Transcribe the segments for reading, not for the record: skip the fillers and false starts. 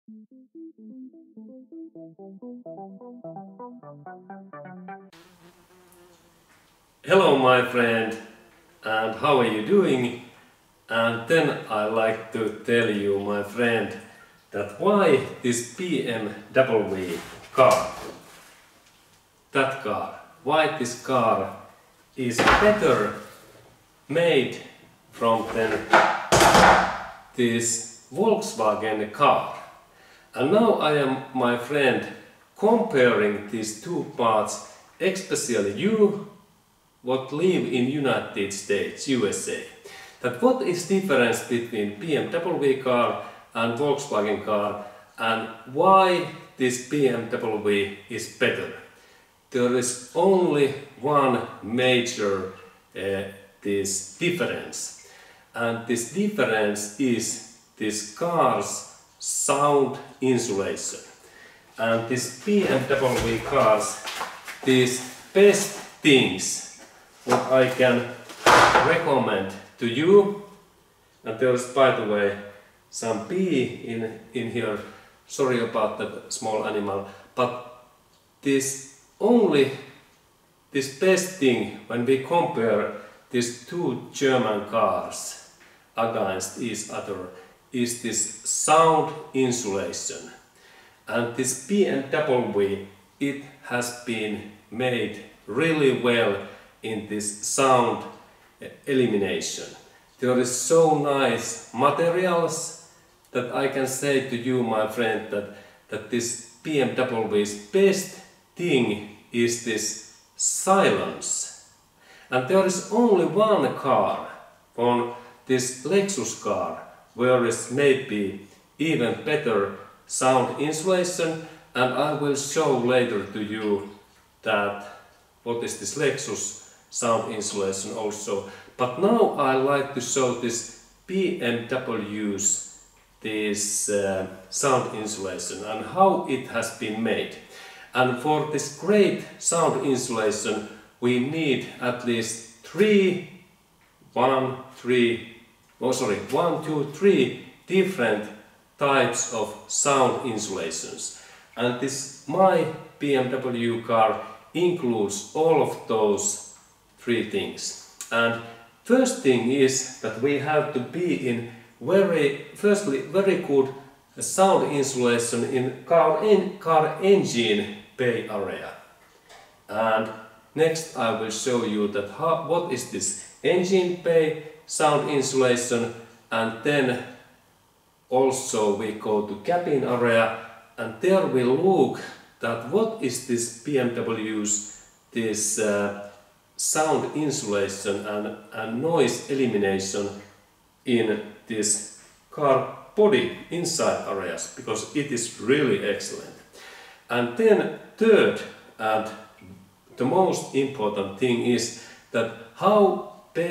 Hello my friend, and how are you doing? And then I like to tell you, my friend, that why this BMW car, that car, why this car is better made from than this Volkswagen car. And now I am, my friend, comparing these two parts, especially you what live in United States, USA. That what is difference between BMW car and Volkswagen car, and why this BMW is better. There is only one major this difference, and this difference is this car's sound insulation. And this BMW cars, these best things what I can recommend to you, and there is, by the way, some bee in here, sorry about that small animal, but this best thing when we compare these two German cars against each other is this sound insulation. And this BMW, it has been made really well in this sound elimination. There is so nice materials that I can say to you, my friend, that this BMW's best thing is this silence. And there is only one car on this Lexus car where is maybe even better sound insulation, and I will show later to you that what is this Lexus sound insulation also. But now I like to show this BMW's this sound insulation and how it has been made. And for this great sound insulation we need at least one, two, three different types of sound insulations. And this my BMW car includes all of those three things. And first thing is that we have to be in very good sound insulation in car engine bay area. And next I will show you that what is this engine bay sound insulation, and then also we go to cabin area, and there we look that what is this BMW's this sound insulation and noise elimination in this car body inside areas, because it is really excellent. And then third and the most important thing is that how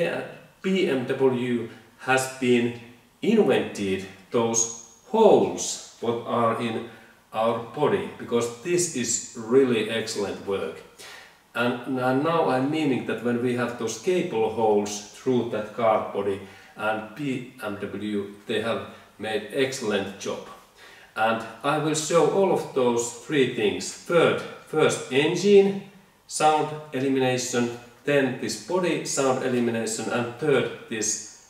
BMW has been invented those holes what are in our body, because this is really excellent work. And now I'm meaning that when we have those cable holes through that car body, and BMW, they have made excellent job. And I will show all of those three things. First engine sound elimination, then this body sound elimination, and third this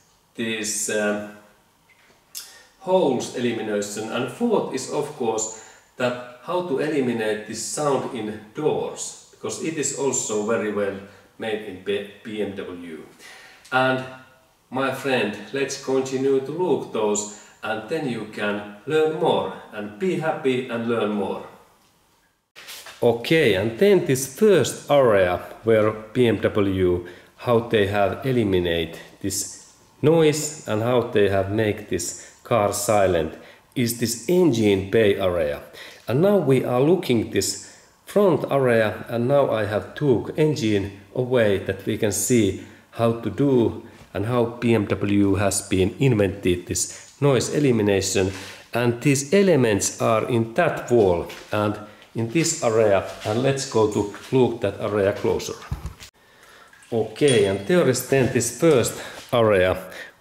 holes elimination, and fourth is of course that how to eliminate this sound in doors, because it is also very well made in BMW. And my friend, let's continue to look those, and then you can learn more and be happy and learn more. Okay, and then this first area where BMW, how they have eliminated this noise and how they have made this car silent is this engine bay area. And now we are looking this front area, and now I have took engine away that we can see how to do and how BMW has been invented this noise elimination. And these elements are in that wall and in this area, and let's go to look that area closer. Okay, and there is then this first area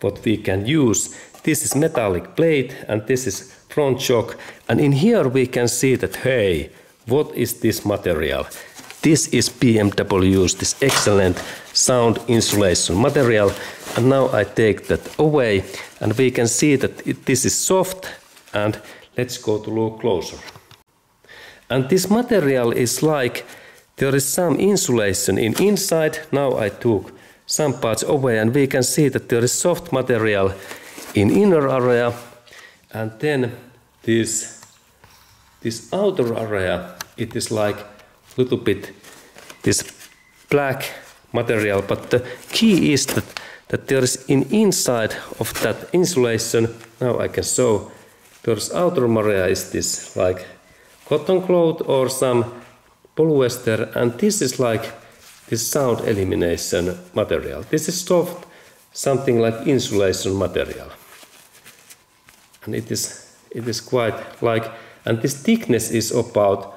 what we can use. This is metallic plate and this is front shock, and in here we can see that, hey, what is this material? This is BMW's this excellent sound insulation material, and now I take that away and we can see that this is soft, and let's go to look closer. And this material is like there is some insulation inside. Now I took some parts away and we can see that there is soft material in inner area, and then this outer area, it is like little bit this black material, but the key is that there is inside of that insulation, now I can show, there's outer area is this like cotton cloth or some polyester, and this is like this sound elimination material. This is soft, something like insulation material, and it is quite like, and this thickness is about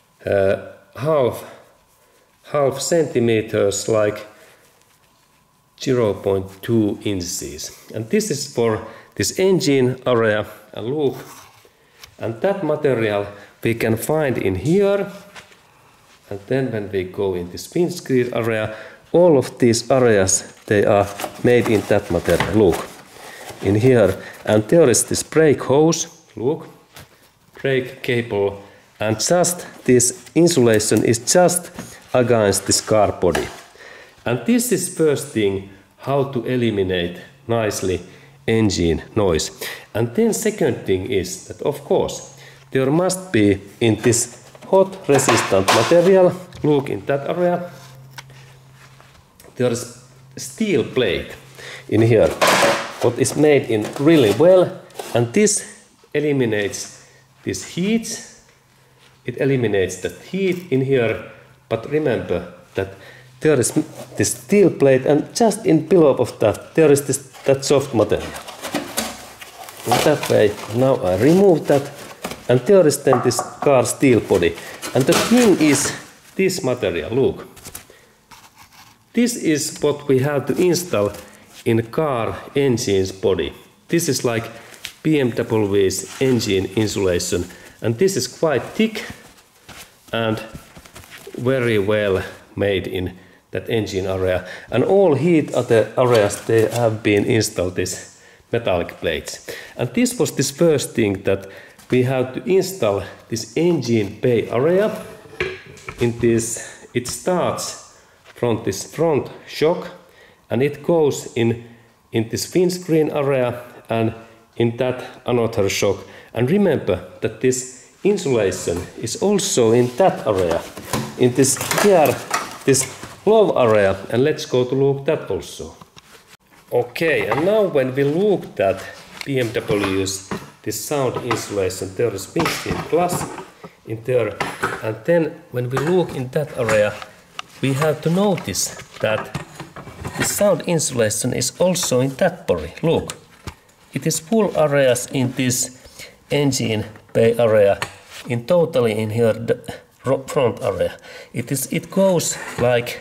half centimeters, like 0.2 inches, and this is for this engine area. And look, and that material we can find in here, and then when we go in this windscreen area, all of these areas, they are made in that material. Look, in here, and there is this brake hose, look, brake cable, and just this insulation is just against this car body. And this is first thing, how to eliminate nicely engine noise. And then second thing is that, of course, there must be in this hot resistant material, look in that area, there is steel plate in here, what is made in really well, and this eliminates this heat. It eliminates that heat in here, but remember that there is this steel plate, and just in below of that there is that soft material. In that way, now I remove that, and there is then this car steel body. And the thing is this material, look. This is what we have to install in car engine's body. This is like BMW's engine insulation, and this is quite thick and very well made in that engine area. And all heat other areas, they have been installed this metallic plates. And this was this first thing, that we have to install this engine bay area in this. It starts from this front shock and it goes in this windscreen area and in that another shock. And remember that this insulation is also in that area, in this here, this low area, and let's go to look that also. Okay, and now when we look at BMW's this sound insulation, there is windscreen glass in there, and then when we look in that area, we have to notice that the sound insulation is also in that body. Look, it is full areas in this engine bay area, in totally in here the front area. It goes like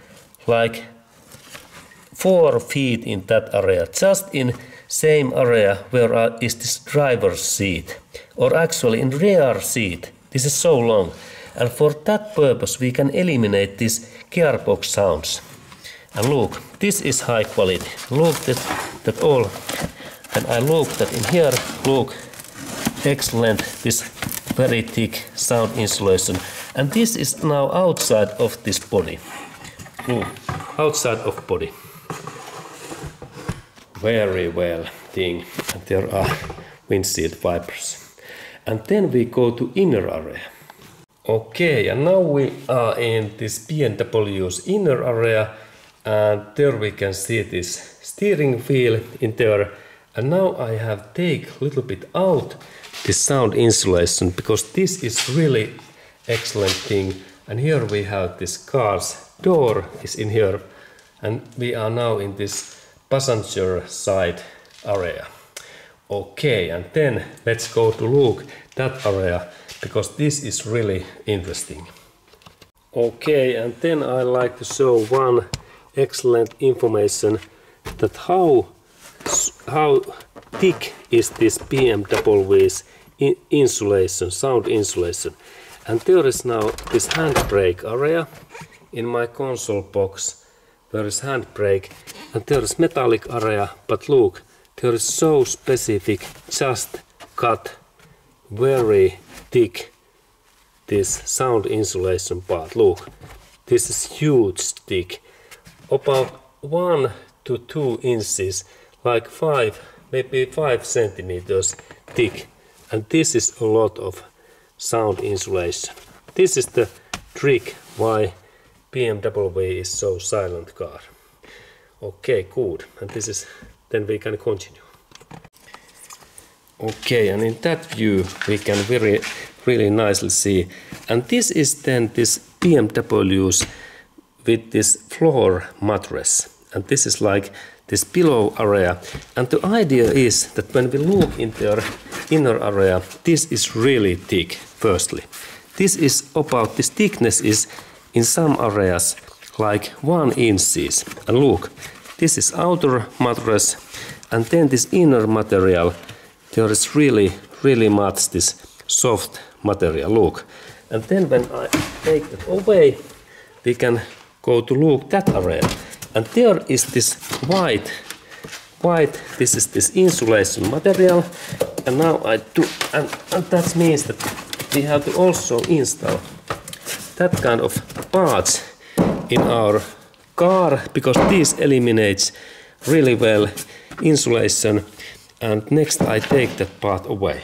4 feet in that area, just in same area where is this driver's seat, or actually in rear seat. This is so long, and for that purpose we can eliminate these gearbox sounds. And look, this is high quality. Look that all, and I look that in here, look, excellent, this very thick sound insulation. And this is now outside of this body. Look, outside of body. Very well thing. And there are windshield wipers. And then we go to inner area. Okay, and now we are in this BMW's inner area, and there we can see this steering wheel in there. And now I have take a little bit out this sound insulation, because this is really excellent thing. And here we have this car's door is in here, and we are now in this passenger side area. Okay, and then let's go to look that area, because this is really interesting. Okay, and then I like to show one excellent information that how how thick is this BMW's insulation, sound insulation. And there is now this handbrake area in my console box. There is handbrake and there is metallic area, but look, there is so specific, just cut very thick this sound insulation part. Look, this is huge thick, about 1 to 2 inches, like 5, maybe 5 centimeters thick. And this is a lot of sound insulation. This is the trick why BMW is so silent car. Okay, good. And this is, then we can continue. Okay, and in that view we can really nicely see. And this is then this BMW's with this floor mattress. And this is like this pillow area. And the idea is that when we look in their inner area, this is really thick, firstly. This is about, this thickness is in some areas like 1 inch. And look, this is outer mattress, and then this inner material, there is really much this soft material, look. And then when I take it away, we can go to look that area. And there is this white, this is this insulation material. And now I do, and that means that we have to also install that kind of parts in our car, because this eliminates really well insulation. And next I take that part away.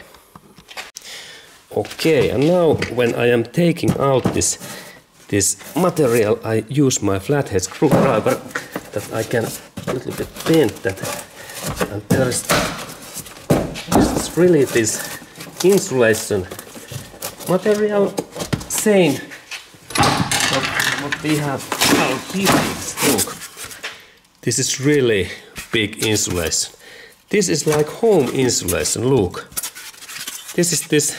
Okay, and now when I am taking out this material, I use my flathead screwdriver that I can a little bit bend that. And there is really this insulation material, same what we have our heatings. Look, this is really big insulation. This is like home insulation. Look, this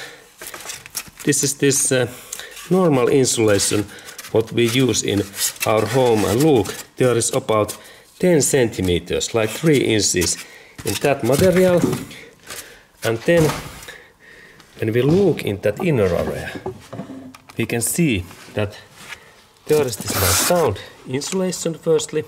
is this normal insulation what we use in our home. And look, there is about 10 centimeters, like 3 inches in that material. And then when we look in that inner area, we can see that there is this nice sound insulation firstly,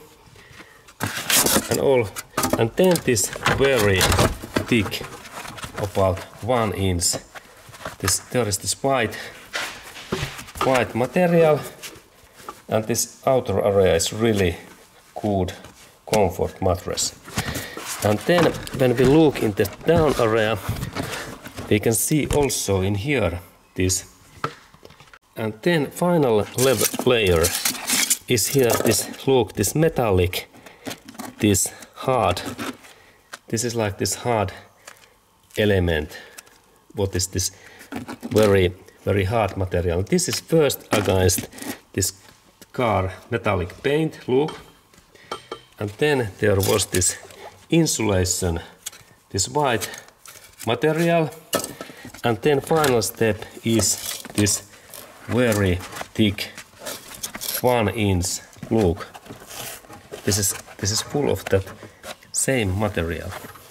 and then this very thick, about 1 inch. There is this white material, and this outer area is really good comfort mattress. And then when we look in the down area, we can see also in here this. And then final layer is here, this, look, this metallic, this hard, this is like this hard element. What is this very hard material? This is first against this car metallic paint, look. And then there was this insulation, this white material. And then final step is this very thick 1 inch, look. This is full of that same material.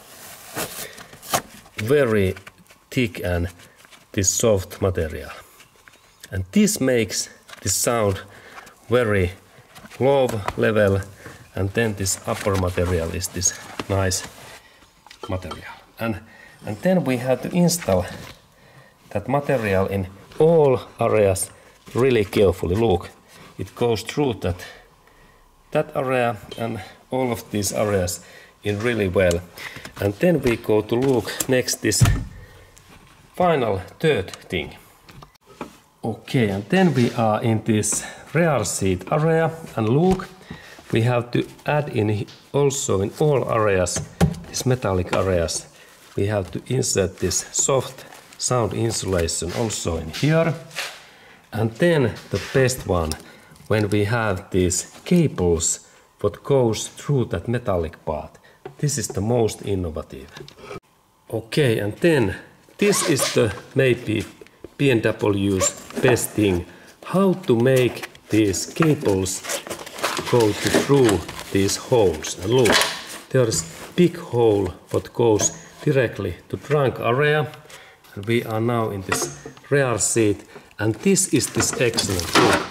Very thick and this soft material. And this makes this sound very low level, and then this upper material is this nice material. And then we have to install that material in all areas really carefully. Look, it goes through that area and all of these areas in really well. And then we go to look next this final third thing. Okay, and then we are in this rear seat area, and look, we have to add in also in all areas, these metallic areas, we have to insert this soft sound insulation also in here. And then the best one, when we have these cables what goes through that metallic part. This is the most innovative. Okay, and then this is the maybe BMW's best thing, how to make these cables go through these holes. And look, there is big hole what goes directly to trunk area. And we are now in this rear seat, and this is this excellent look.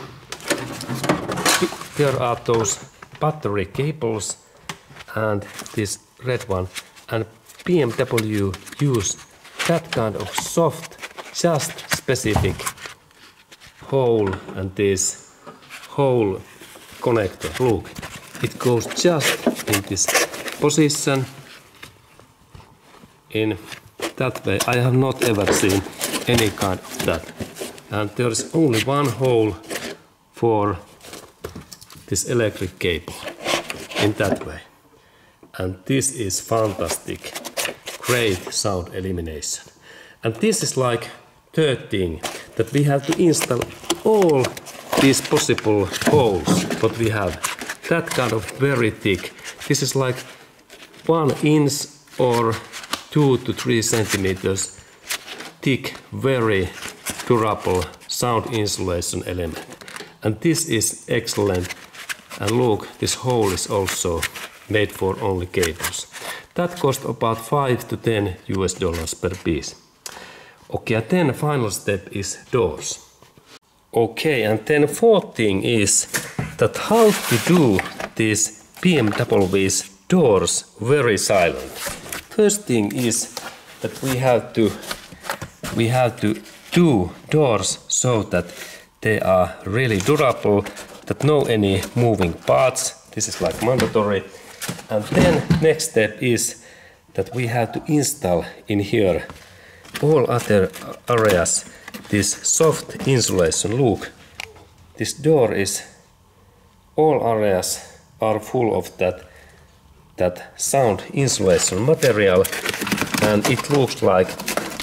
There are those battery cables and this red one, and BMW use that kind of soft, just specific hole and this hole connector. Look, it goes just in this position in that way. I have not ever seen any kind of that. And there is only one hole for this electric cable in that way. And this is fantastic, great sound elimination. And this is like third thing, that we have to install all these possible holes what we have. That kind of very thick. This is like 1 inch or 2 to 3 centimeters thick, very durable sound insulation element. And this is excellent. And look, this hole is also made for only cables. That cost about $5 to $10 per piece. Okay, and then final step is doors. Okay, and then fourth thing is that how to do these BMW's doors very silent. First thing is that we have to do doors so that they are really durable, that no any moving parts. This is like mandatory. And then next step is that we have to install in here all other areas this soft insulation. Look, this door is, all areas are full of that sound insulation material, and it looks like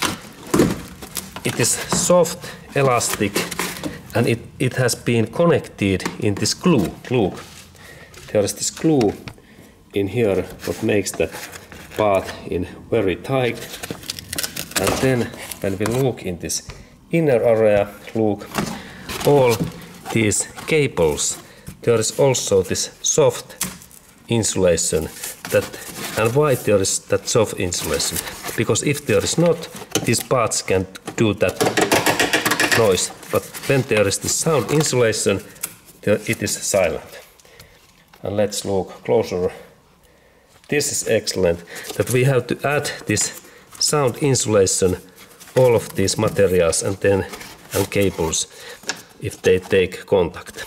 it is soft, elastic, and it has been connected in this glue. Look, there is this glue in here what makes that part in very tight. And then when we look in this inner area, look, all these cables, there is also this soft insulation. And why there is that soft insulation? Because if there is not, these parts can do that noise. But when there is this sound insulation, it is silent. And let's look closer. This is excellent, that we have to add this sound insulation, all of these materials and cables, if they take contact.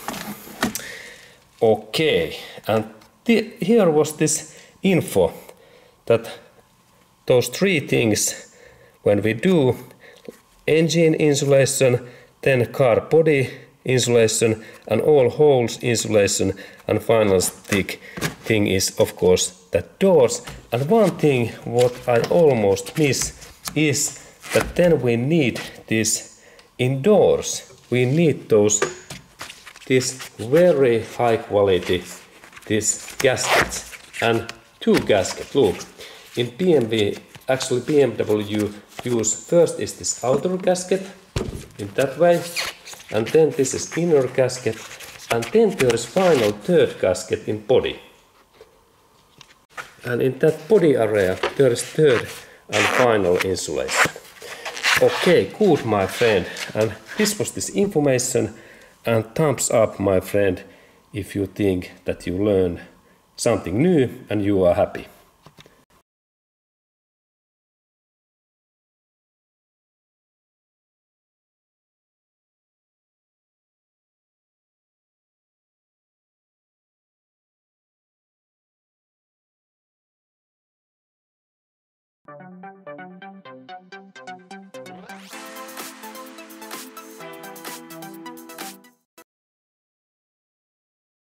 Okay, and here was this info that those 3 things when we do engine insulation, then car body insulation, and all holes insulation, and final thing is of course that doors. And one thing what I almost miss is that then we need this indoors. We need this very high quality, these gaskets, and 2 gaskets. Look, in BMW use first is this outer gasket in that way, and then this is inner gasket, and then there is final third gasket in body. And in that body area there is third and final insulation. Okay, good my friend, and this was this information, and thumbs up my friend if you think that you learn something new and you are happy.